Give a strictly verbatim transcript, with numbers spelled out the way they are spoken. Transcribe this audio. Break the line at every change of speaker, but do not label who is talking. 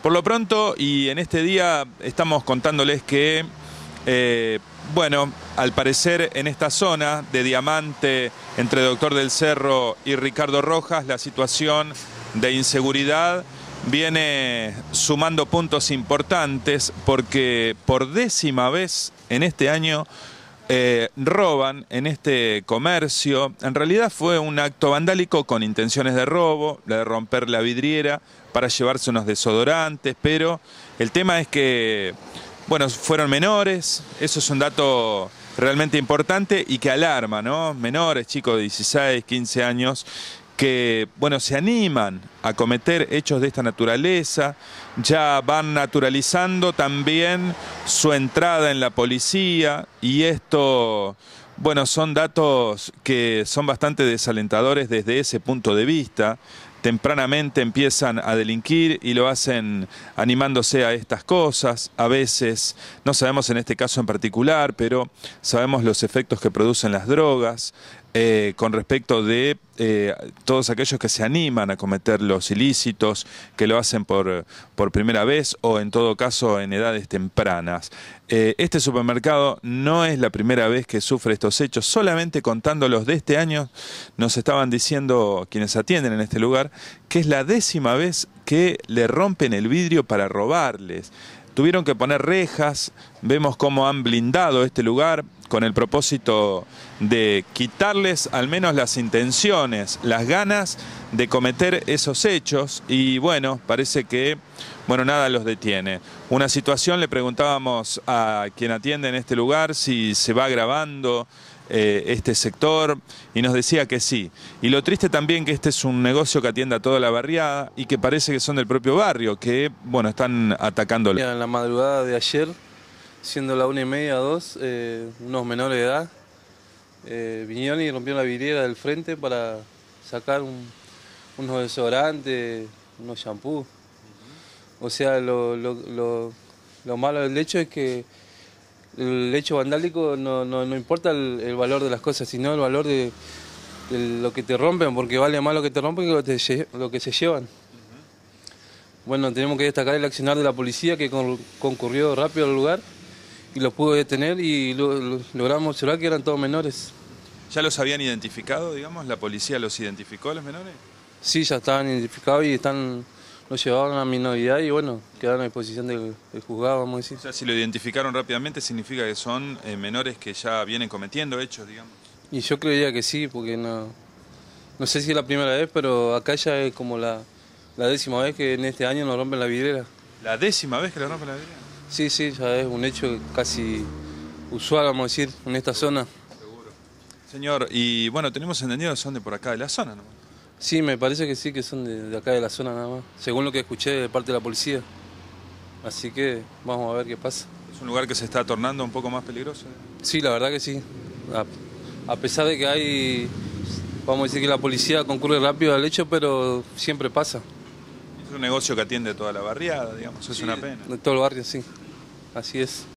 Por lo pronto, y en este día estamos contándoles que, eh, bueno, al parecer en esta zona de Diamante, entre Doctor del Cerro y Ricardo Rojas, la situación de inseguridad viene sumando puntos importantes porque por décima vez en este año eh, roban en este comercio. En realidad fue un acto vandálico con intenciones de robo, la de romper la vidriera para llevarse unos desodorantes, pero el tema es que, bueno, fueron menores, eso es un dato realmente importante y que alarma, ¿no? Menores, chicos de dieciséis, quince años, que, bueno, se animan a cometer hechos de esta naturaleza, ya van naturalizando también su entrada en la policía y esto, bueno, son datos que son bastante desalentadores desde ese punto de vista. Tempranamente empiezan a delinquir y lo hacen animándose a estas cosas. A veces, no sabemos en este caso en particular, pero sabemos los efectos que producen las drogas eh, con respecto de eh, todos aquellos que se animan a cometer los ilícitos, que lo hacen por, por primera vez o en todo caso en edades tempranas. Eh, este supermercado no es la primera vez que sufre estos hechos, solamente contándolos de este año nos estaban diciendo quienes atienden en este lugar que es la décima vez que le rompen el vidrio para robarles. Tuvieron que poner rejas, vemos cómo han blindado este lugar con el propósito de quitarles al menos las intenciones, las ganas de cometer esos hechos y bueno, parece que, bueno, nada los detiene. Una situación, le preguntábamos a quien atiende en este lugar si se va agravando eh, este sector y nos decía que sí. Y lo triste también que este es un negocio que atiende a toda la barriada y que parece que son del propio barrio, que, bueno, están atacándolo.
En la madrugada de ayer, siendo la una y media, dos, eh, unos menores de edad eh, vinieron y rompieron la vidriera del frente para sacar un, unos desodorantes, unos shampoos. O sea, lo, lo, lo, lo malo del hecho es que el hecho vandálico no, no, no importa el, el valor de las cosas, sino el valor de, de lo que te rompen, porque vale más lo que te rompen que lo, te, lo que se llevan. Bueno, tenemos que destacar el accionar de la policía que con, concurrió rápido al lugar y los pudo detener y lo, lo, logramos observar que eran todos menores.
¿Ya los habían identificado, digamos? ¿La policía los identificó a los menores?
Sí, ya estaban identificados y están, los llevaban a minoridad y bueno, quedaron a disposición del, del juzgado, vamos a decir.
O sea, si lo identificaron rápidamente significa que son eh, menores que ya vienen cometiendo hechos, digamos.
Y yo creería que sí, porque no, no sé si es la primera vez, pero acá ya es como la, la décima vez que en este año nos rompen la vidriera.
¿La décima vez que le rompen la vidriera?
Sí, sí, ya es un hecho casi usual, vamos a decir, en esta zona.
Seguro. Señor, y bueno, tenemos entendido que son de por acá de la zona, ¿no?
Sí, me parece que sí, que son de, de acá de la zona nada más, según lo que escuché de parte de la policía. Así que vamos a ver qué pasa.
¿Es un lugar que se está tornando un poco más peligroso?
Sí, la verdad que sí. A, a pesar de que hay, vamos a decir que la policía concurre rápido al hecho, pero siempre pasa.
Es un negocio que atiende toda la barriada, digamos, es
Sí,
una pena.
De todo el barrio, sí. Así es.